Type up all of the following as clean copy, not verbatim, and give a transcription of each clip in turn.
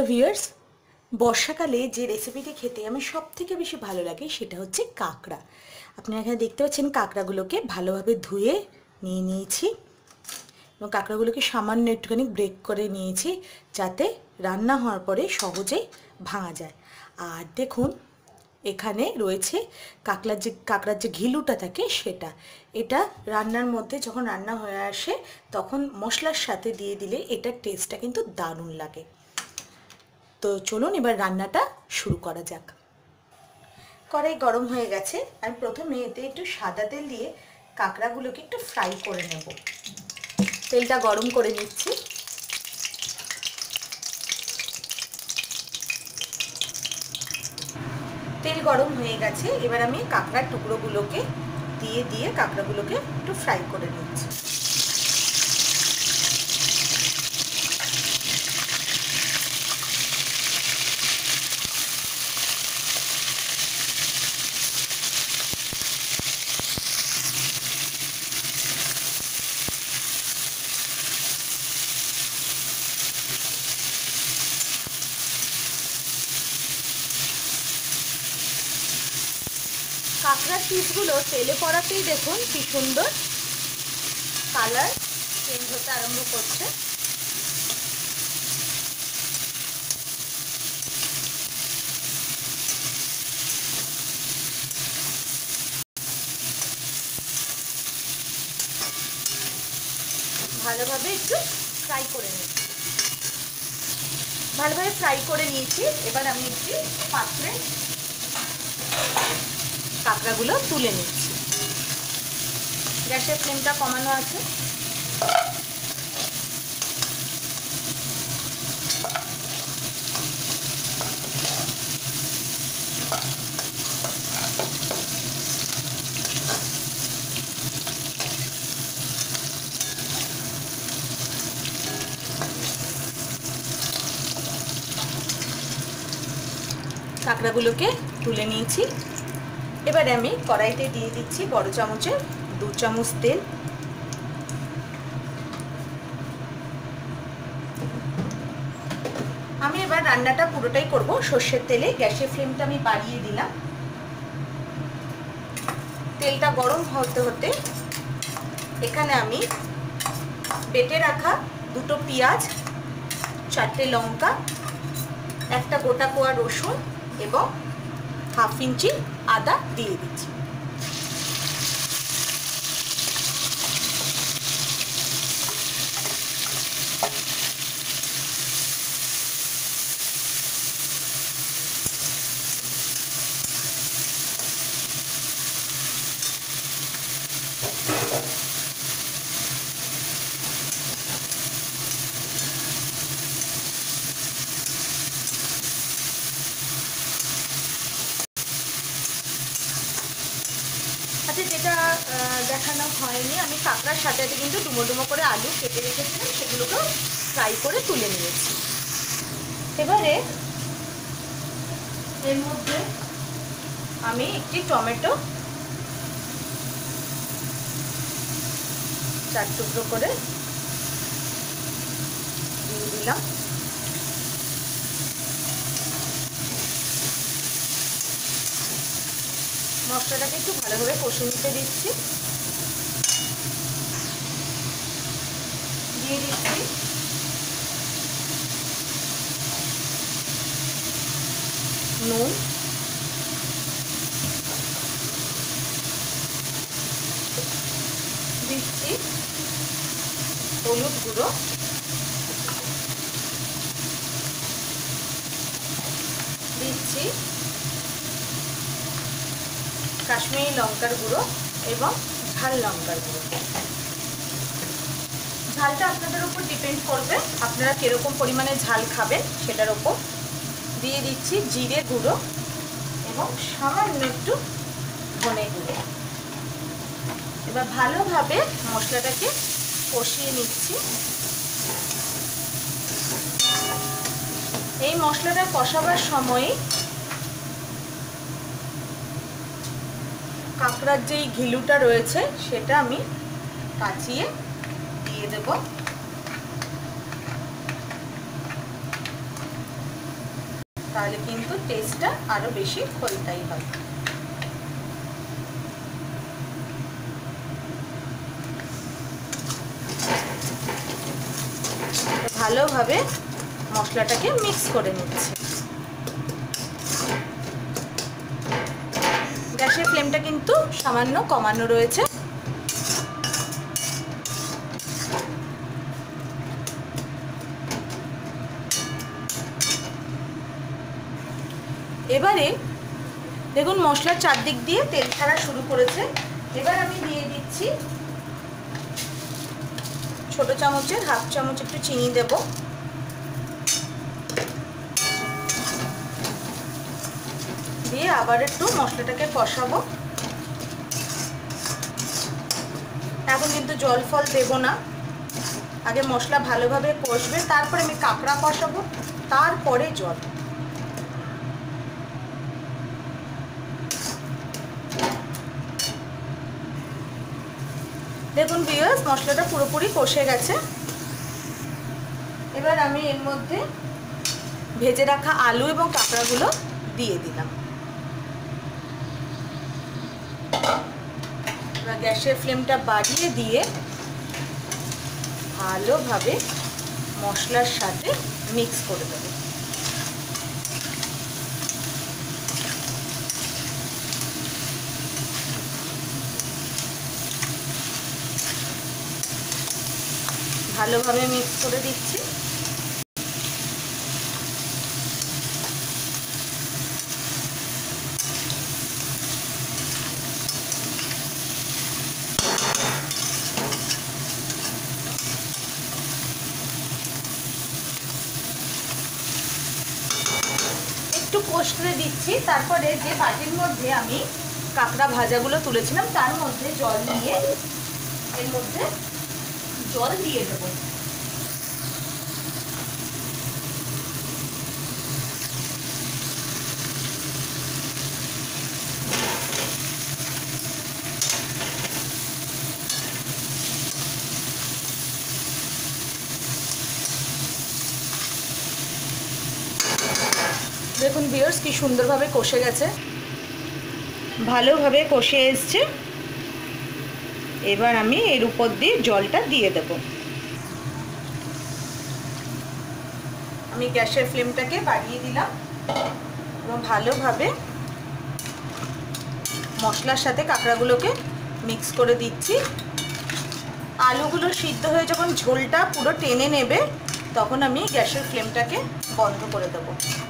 Hello viewers, বর্ষাকালে যে রেসিপিটি খেতে আমি সবথেকে বেশি ভালো লাগে সেটা হচ্ছে কাঁকড়া। আপনারা এখানে দেখতে পাচ্ছেন কাঁকড়াগুলোকে ভালোভাবে ধুয়ে নিয়ে নিয়েছি এবং কাঁকড়াগুলোকে সামান্য একটুখানি ব্রেক করে নিয়েছি যাতে রান্না হওয়ার পরে সহজেই ভাঙা যায়। আর দেখুন এখানে রয়েছে কাঁকড়ার যে ঘিলুটা থাকে সেটা। এটা রান্নার মধ্যে যখন রান্না হয়ে আসে তখন মশলার সাথে দিয়ে দিলে এটার টেস্টটা কিন্তু দারুণ লাগে। তো চলুন এবার রান্নাটা শুরু করা যাক। কড়াই গরম হয়ে গেছে। আমি প্রথমে এতে একটু সাদা তেল দিয়ে কাঁকড়াগুলোকে একটু ফ্রাই করে নেব। তেলটা গরম করে নিচ্ছি। তেল গরম হয়ে গেছে, এবার আমি কাঁকড়ার টুকরোগুলোকে দিয়ে কাঁকড়াগুলোকে একটু ফ্রাই করে নিচ্ছি। কাঁকড়ার পিসগুলো তেলে পড়াতেই দেখুন কি সুন্দর কালার চেঞ্জ হতে আরম্ভ করছে। ভালোভাবে একটু ফ্রাই করে নিচ্ছি। ভালোভাবে ফ্রাই করে নিয়েছি। এবার আমি একটি পাত্রে কাঁকড়াগুলো তুলে নিচ্ছি। গ্যাসের ফ্লেমটা কমানো আছে। কাঁকড়াগুলোকে তুলে নিয়েছি। এবারে আমি কড়াইতে দিয়ে দিচ্ছি বড় চামচের 2 চামচ তেল। আমি এবার রান্নাটা পুরোটাই করব সর্ষের তেলে। গ্যাসের ফ্লেমটা আমি বাড়িয়ে দিলাম। তেলটা গরম হতে হতে এখানে আমি বেটে রাখা 2টো পেঁয়াজ, 4টে লঙ্কা, একটা গোটা কোয়া রসুন এবং 1/2 ইঞ্চি আদা দিয়ে দিচ্ছি। আচ্ছা, যেটা দেখানো হয়নি, আমি কাঁকড়ার সাথে কিন্তু ডুমো ডুমো করে আলু কেটে রেখেছিলাম, সেগুলোকেও ফ্রাই করে তুলে নিয়েছি। এবারে এর মধ্যে আমি একটি টমেটো 4 টুকরো করে দিয়ে দিলাম। মশলাটাকে একটু ভালোভাবে কষে নিতে দিচ্ছি। দিয়ে দিচ্ছি নুন, দিচ্ছি হলুদ গুঁড়ো, দিচ্ছি কাশ্মীরি লঙ্কার গুঁড়ো এবং ঝাল লঙ্কার গুঁড়ো। ঝালটা আপনাদের উপর ডিপেন্ড করবে, আপনারা কিরকম পরিমাণে ঝাল খাবেন সেটার উপর। দিয়ে দিচ্ছি জিরে গুঁড়ো এবং সামান্য একটু ধনে গুঁড়ো। এবার ভালোভাবে মশলাটাকে কষিয়ে নিচ্ছি। এই মশলাটা কষাবার সময় কাঁকড়ার যেই ঘিলুটা রয়েছে সেটা আমি কাচিয়ে দিয়ে দেব। তাহলে কিন্তু টেস্টটা আরো বেশি খোলতাই হয়। ভালোভাবে মশলাটাকে মিক্স করে নিচ্ছি। গ্যাসের ফ্লেমটা কিন্তু সামান্য কমানো রয়েছে। এবারে দেখুন মশলার চারদিক দিয়ে তেল ছাড়া শুরু করেছে। এবার আমি দিয়ে দিচ্ছি ছোট চামচের হাফ চামচ একটু চিনি দেব। দিয়ে আবার একটু মশলাটাকে কষাবো। এখন কিন্তু জল ফল দেব না, আগে মশলা ভালোভাবে কষবে, তারপরে আমি কাঁকড়া কষাবো, তারপরে জল। দেখুন ভিউয়ার্স মশলাটা পুরোপুরি কষে গেছে। এবার আমি এর মধ্যে ভেজে রাখা আলু এবং কাঁকড়াগুলো দিয়ে দিলাম। এবার গ্যাসের ফ্লেমটা বাড়িয়ে দিয়ে ভালোভাবে মশলার সাথে মিক্স করে দেব। ভালোভাবে মিক্স করে দিচ্ছি। একটু কষতে দিচ্ছি। তারপরে যে বাটির মধ্যে আমি কাঁকড়া ভাজাগুলো তুলেছিলাম তার মধ্যে জল নিয়ে এর মধ্যে জল দিয়ে দেবো। দেখুন ভিউয়ার্স কি সুন্দরভাবে কষে গেছে, ভালোভাবে কষে এসছে। এবার আমি এর উপর দিয়ে জলটা দিয়ে দেব। আমি গ্যাসের ফ্লেমটাকে বাড়িয়ে দিলাম এবং ভালোভাবে মশলার সাথে কাঁকড়াগুলোকে মিক্স করে দিচ্ছি। আলুগুলো সিদ্ধ হয়ে যখন ঝোলটা পুরো টেনে নেবে তখন আমি গ্যাসের ফ্লেমটাকে বন্ধ করে দেব।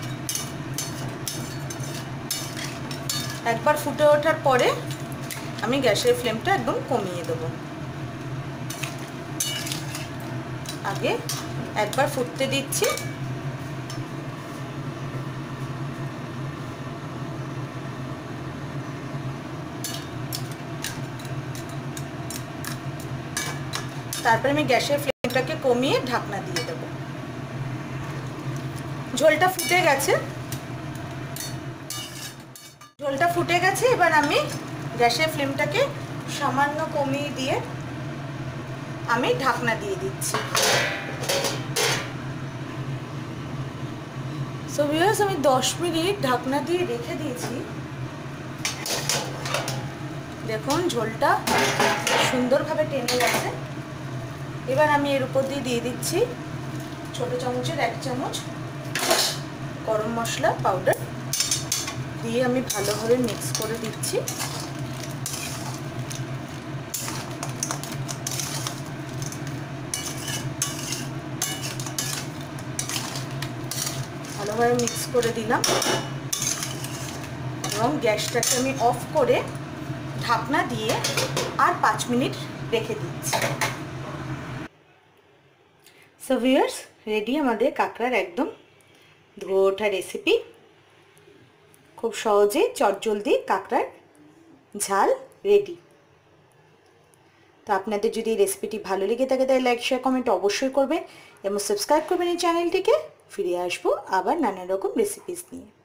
একবার ফুটে ওঠার পরে আমি গ্যাসের ফ্লেমটা একদম কমিয়ে দেব। আগে একবার ফুটতে দিচ্ছি। তারপরে আমি গ্যাসের ফ্লেমটাকে কমিয়ে ঢাকনা দিয়ে দেব। ঝোলটা ফুটে গেছে। ঝোলটা ফুটে গেছে। এবার আমি গ্যাসের ফ্লেমটাকে সামান্য কমিয়ে দিয়ে আমি ঢাকনা দিয়ে দিচ্ছি। সো ভিউয়ার্স আমি 10 মিনিট ঢাকনা দিয়ে রেখে দিয়েছি। দেখুন ঝোলটা সুন্দরভাবে টেনে গেছে। এবার আমি এর উপর দিয়ে দিচ্ছি ছোট চামচের 1 চামচ গরম মশলা পাউডার দিয়ে আমি ভালোভাবে মিক্স করে দিচ্ছি। ভালোভাবে মিক্স করে দিলাম এবং গ্যাসটাকে আমি অফ করে ঢাকনা দিয়ে আর 5 মিনিট রেখে দিচ্ছি। সো ভিউয়ার্স রেডি আমাদের কাঁকড়ার একদম ধোয়া ওঠা রেসিপি। খুব সহজে চটজলদি কাঁকড়ার ঝাল রেডি। তো আপনাদের যদি এই রেসিপিটি ভালো লেগে থাকে তাহলে লাইক শেয়ার কমেন্ট অবশ্যই করবেন এবং সাবস্ক্রাইব করবেন এই চ্যানেলটিকে। ফিরে আসবো আবার নানা রকম রেসিপিস নিয়ে।